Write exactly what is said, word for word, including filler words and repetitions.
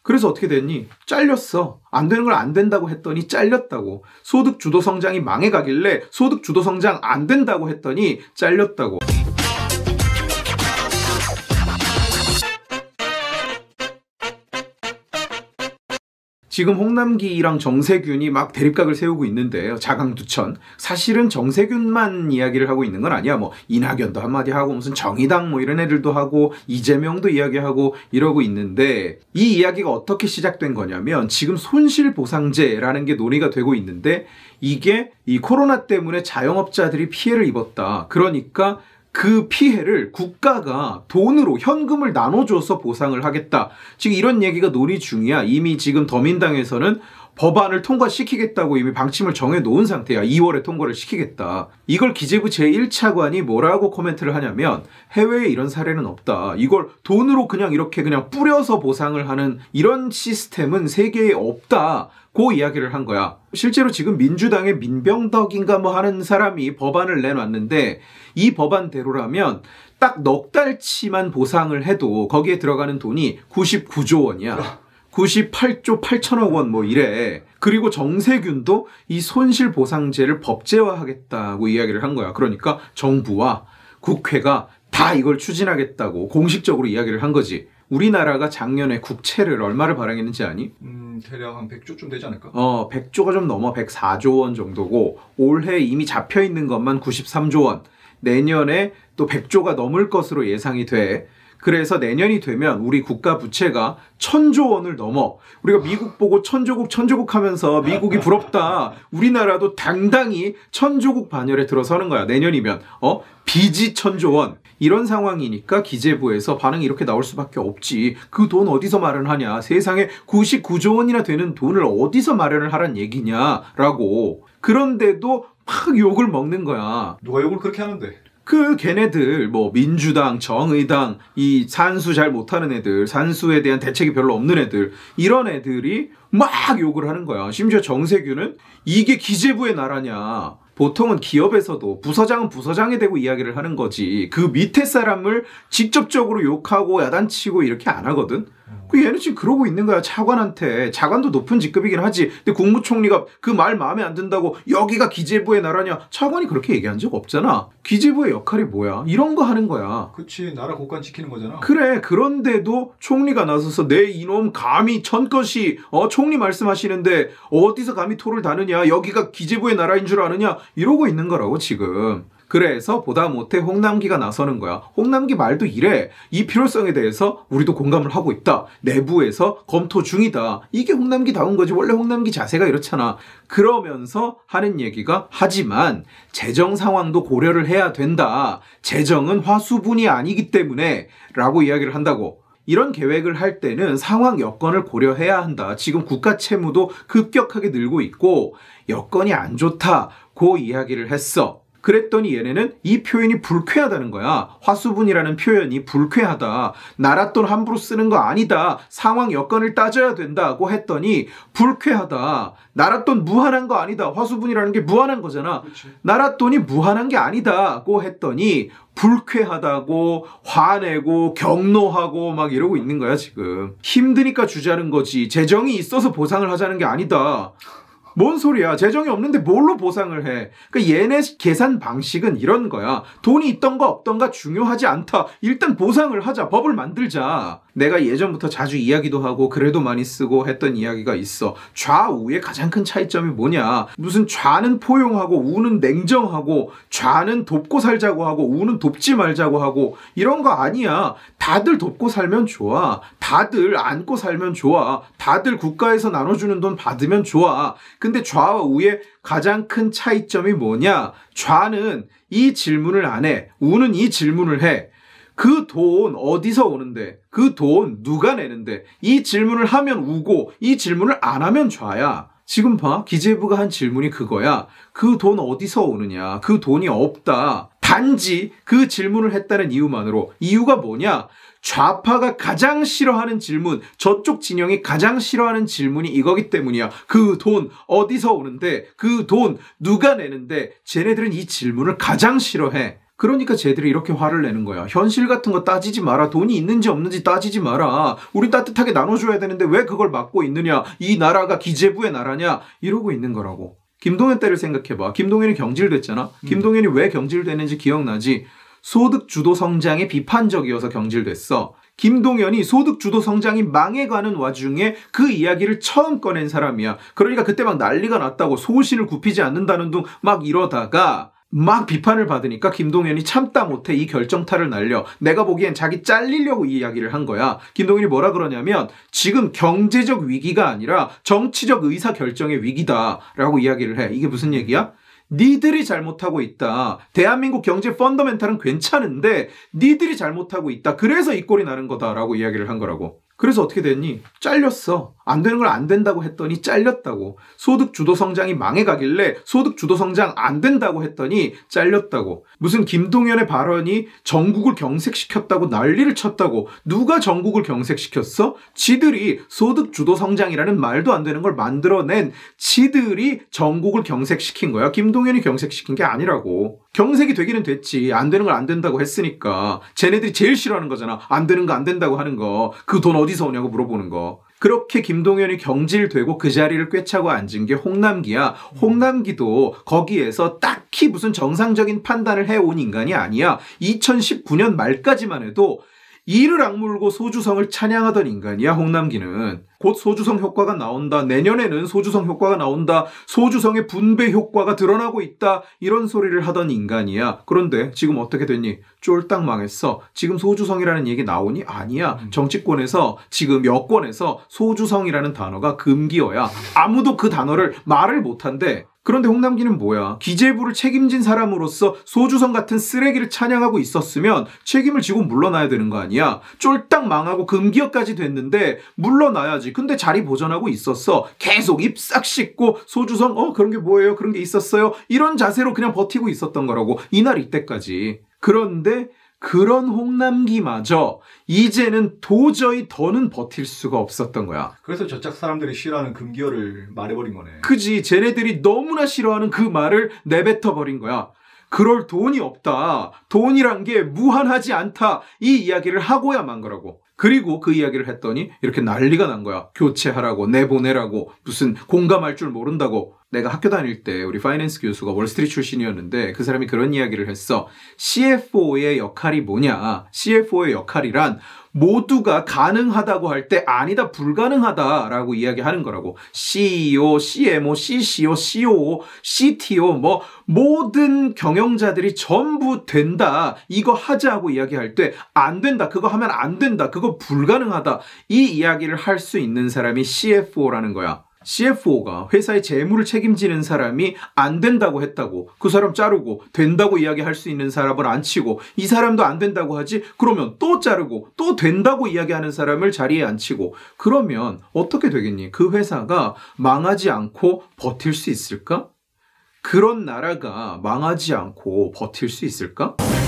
그래서 어떻게 됐니? 잘렸어. 안 되는 걸 안 된다고 했더니 잘렸다고. 소득 주도 성장이 망해가길래 소득 주도 성장 안 된다고 했더니 잘렸다고. 지금 홍남기랑 정세균이 막 대립각을 세우고 있는데요. 자강두천. 사실은 정세균만 이야기를 하고 있는 건 아니야. 뭐 이낙연도 한마디 하고 무슨 정의당 뭐 이런 애들도 하고 이재명도 이야기하고 이러고 있는데, 이 이야기가 어떻게 시작된 거냐면 지금 손실보상제라는 게 논의가 되고 있는데, 이게 이 코로나 때문에 자영업자들이 피해를 입었다. 그러니까 그 피해를 국가가 돈으로 현금을 나눠줘서 보상을 하겠다. 지금 이런 얘기가 논의 중이야. 이미 지금 더민당에서는 법안을 통과시키겠다고 이미 방침을 정해놓은 상태야. 이월에 통과를 시키겠다. 이걸 기재부 제일 차관이 뭐라고 코멘트를 하냐면, 해외에 이런 사례는 없다. 이걸 돈으로 그냥 이렇게 그냥 뿌려서 보상을 하는 이런 시스템은 세계에 없다. 고 이야기를 한 거야. 실제로 지금 민주당의 민병덕인가 뭐 하는 사람이 법안을 내놨는데, 이 법안대로라면 딱 넉 달치만 보상을 해도 거기에 들어가는 돈이 구십구조 원이야. 구십팔조 팔천억 원 뭐 이래. 그리고 정세균도 이 손실보상제를 법제화하겠다고 이야기를 한 거야. 그러니까 정부와 국회가 다 이걸 추진하겠다고 공식적으로 이야기를 한 거지. 우리나라가 작년에 국채를 얼마를 발행했는지 아니? 음, 대략 한 백조쯤 되지 않을까? 어, 백조가 좀 넘어. 백사조 원 정도고, 올해 이미 잡혀있는 것만 구십삼조 원. 내년에 또 백조가 넘을 것으로 예상이 돼. 그래서 내년이 되면 우리 국가 부채가 천조 원을 넘어. 우리가 미국 보고 천조국 천조국 하면서 미국이 부럽다. 우리나라도 당당히 천조국 반열에 들어서는 거야. 내년이면. 어? 빚이 천조 원. 이런 상황이니까 기재부에서 반응이 이렇게 나올 수밖에 없지. 그 돈 어디서 마련하냐. 세상에 구십구조 원이나 되는 돈을 어디서 마련을 하란 얘기냐라고. 그런데도 막 욕을 먹는 거야. 누가 욕을 그렇게 하는데? 그 걔네들 뭐 민주당, 정의당, 이 산수 잘 못하는 애들, 산수에 대한 대책이 별로 없는 애들, 이런 애들이 막 욕을 하는 거야. 심지어 정세균은 이게 기재부의 나라냐. 보통은 기업에서도 부서장은 부서장이 되고 이야기를 하는 거지. 그 밑에 사람을 직접적으로 욕하고 야단치고 이렇게 안 하거든. 그 얘는 지금 그러고 있는 거야. 차관한테. 차관도 높은 직급이긴 하지. 근데 국무총리가 그 말 마음에 안 든다고 여기가 기재부의 나라냐. 차관이 그렇게 얘기한 적 없잖아. 기재부의 역할이 뭐야? 이런 거 하는 거야. 그치. 나라 국간 지키는 거잖아. 그래. 그런데도 총리가 나서서 내 이놈 감히 천것이 어 총리 말씀하시는데 어디서 감히 토를 다느냐. 여기가 기재부의 나라인 줄 아느냐. 이러고 있는 거라고 지금. 그래서 보다 못해 홍남기가 나서는 거야. 홍남기 말도 이래. 이 필요성에 대해서 우리도 공감을 하고 있다. 내부에서 검토 중이다. 이게 홍남기다운 거지. 원래 홍남기 자세가 이렇잖아. 그러면서 하는 얘기가, 하지만 재정 상황도 고려를 해야 된다. 재정은 화수분이 아니기 때문에 라고 이야기를 한다고. 이런 계획을 할 때는 상황 여건을 고려해야 한다. 지금 국가 채무도 급격하게 늘고 있고 여건이 안 좋다고 이야기를 했어. 그랬더니 얘네는 이 표현이 불쾌하다는 거야. 화수분이라는 표현이 불쾌하다. 나라 돈 함부로 쓰는 거 아니다. 상황 여건을 따져야 된다고 했더니 불쾌하다. 나라 돈 무한한 거 아니다. 화수분이라는 게 무한한 거잖아. 그치. 나라 돈이 무한한 게 아니다고 했더니 불쾌하다고 화내고 경노하고 막 이러고 있는 거야 지금. 힘드니까 주자는 거지. 재정이 있어서 보상을 하자는 게 아니다. 뭔 소리야. 재정이 없는데 뭘로 보상을 해. 그러니까 얘네 계산 방식은 이런 거야. 돈이 있던가 없던가 중요하지 않다. 일단 보상을 하자. 법을 만들자. 내가 예전부터 자주 이야기도 하고 글에도 많이 쓰고 했던 이야기가 있어. 좌우의 가장 큰 차이점이 뭐냐. 무슨 좌는 포용하고 우는 냉정하고, 좌는 돕고 살자고 하고 우는 돕지 말자고 하고, 이런 거 아니야. 다들 돕고 살면 좋아. 다들 안고 살면 좋아. 다들 국가에서 나눠주는 돈 받으면 좋아. 근데 좌와 우의 가장 큰 차이점이 뭐냐? 좌는 이 질문을 안 해. 우는 이 질문을 해. 그 돈 어디서 오는데? 그 돈 누가 내는데? 이 질문을 하면 우고 이 질문을 안 하면 좌야. 지금 봐. 기재부가 한 질문이 그거야. 그 돈 어디서 오느냐? 그 돈이 없다. 단지 그 질문을 했다는 이유만으로. 이유가 뭐냐? 좌파가 가장 싫어하는 질문, 저쪽 진영이 가장 싫어하는 질문이 이거기 때문이야. 그 돈 어디서 오는데? 그 돈 누가 내는데? 쟤네들은 이 질문을 가장 싫어해. 그러니까 쟤들이 이렇게 화를 내는 거야. 현실 같은 거 따지지 마라. 돈이 있는지 없는지 따지지 마라. 우리 따뜻하게 나눠줘야 되는데 왜 그걸 막고 있느냐. 이 나라가 기재부의 나라냐. 이러고 있는 거라고. 김동연 때를 생각해봐. 김동연이 경질됐잖아. 음. 김동연이 왜 경질되는지 기억나지? 소득주도 성장에 비판적이어서 경질됐어. 김동연이 소득주도 성장이 망해가는 와중에 그 이야기를 처음 꺼낸 사람이야. 그러니까 그때 막 난리가 났다고 소신을 굽히지 않는다는 둥 막 이러다가 막 비판을 받으니까 김동연이 참다 못해 이 결정타를 날려. 내가 보기엔 자기 잘리려고 이 이야기를 한 거야. 김동연이 뭐라 그러냐면 지금 경제적 위기가 아니라 정치적 의사결정의 위기다라고 이야기를 해. 이게 무슨 얘기야? 니들이 잘못하고 있다. 대한민국 경제 펀더멘탈은 괜찮은데 니들이 잘못하고 있다. 그래서 이 꼴이 나는 거다라고 이야기를 한 거라고. 그래서 어떻게 됐니? 잘렸어. 안 되는 걸 안 된다고 했더니 잘렸다고. 소득 주도 성장이 망해가길래 소득 주도 성장 안 된다고 했더니 잘렸다고. 무슨 김동연의 발언이 전국을 경색시켰다고 난리를 쳤다고. 누가 전국을 경색시켰어? 지들이 소득 주도 성장이라는 말도 안 되는 걸 만들어낸 지들이 전국을 경색시킨 거야. 김동연이 경색시킨 게 아니라고. 경색이 되기는 됐지. 안 되는 걸 안 된다고 했으니까. 쟤네들이 제일 싫어하는 거잖아. 안 되는 거 안 된다고 하는 거. 그 돈 어디서 오냐고 물어보는 거. 그렇게 김동연이 경질되고 그 자리를 꿰차고 앉은 게 홍남기야. 홍남기도 거기에서 딱히 무슨 정상적인 판단을 해온 인간이 아니야. 이천십구 년 말까지만 해도 이를 악물고 소주성을 찬양하던 인간이야. 홍남기는. 곧 소주성 효과가 나온다. 내년에는 소주성 효과가 나온다. 소주성의 분배 효과가 드러나고 있다. 이런 소리를 하던 인간이야. 그런데 지금 어떻게 됐니? 쫄딱 망했어. 지금 소주성이라는 얘기 나오니? 아니야. 정치권에서 지금 여권에서 소주성이라는 단어가 금기어야. 아무도 그 단어를 말을 못한대. 그런데 홍남기는 뭐야? 기재부를 책임진 사람으로서 소주성 같은 쓰레기를 찬양하고 있었으면 책임을 지고 물러나야 되는 거 아니야? 쫄딱 망하고 금기어까지 됐는데 물러나야지. 근데 자리 보전하고 있었어. 계속 입 싹 씻고 소주성 어 그런 게 뭐예요? 그런 게 있었어요? 이런 자세로 그냥 버티고 있었던 거라고. 이날 이때까지. 그런데 그런 홍남기마저 이제는 도저히 더는 버틸 수가 없었던 거야. 그래서 저짝 사람들이 싫어하는 금기어를 말해버린 거네. 그지. 쟤네들이 너무나 싫어하는 그 말을 내뱉어버린 거야. 그럴 돈이 없다. 돈이란 게 무한하지 않다. 이 이야기를 하고야 만 거라고. 그리고 그 이야기를 했더니 이렇게 난리가 난 거야. 교체하라고, 내보내라고, 무슨 공감할 줄 모른다고. 내가 학교 다닐 때 우리 파이낸스 교수가 월스트리트 출신이었는데 그 사람이 그런 이야기를 했어. 씨에프오의 역할이 뭐냐? 씨에프오의 역할이란 모두가 가능하다고 할 때 아니다, 불가능하다라고 이야기하는 거라고. 씨이오, 씨엠오, 씨씨오, 씨오오, 씨티오 뭐 모든 경영자들이 전부 된다. 이거 하자고 이야기할 때 안 된다. 그거 하면 안 된다. 그거 불가능하다. 이 이야기를 할 수 있는 사람이 씨에프오라는 거야. 씨에프오가 회사의 재무를 책임지는 사람이 안 된다고 했다고 그 사람 자르고 된다고 이야기할 수 있는 사람을 안 치고 이 사람도 안 된다고 하지 그러면 또 자르고 또 된다고 이야기하는 사람을 자리에 앉히고 그러면 어떻게 되겠니? 그 회사가 망하지 않고 버틸 수 있을까? 그런 나라가 망하지 않고 버틸 수 있을까?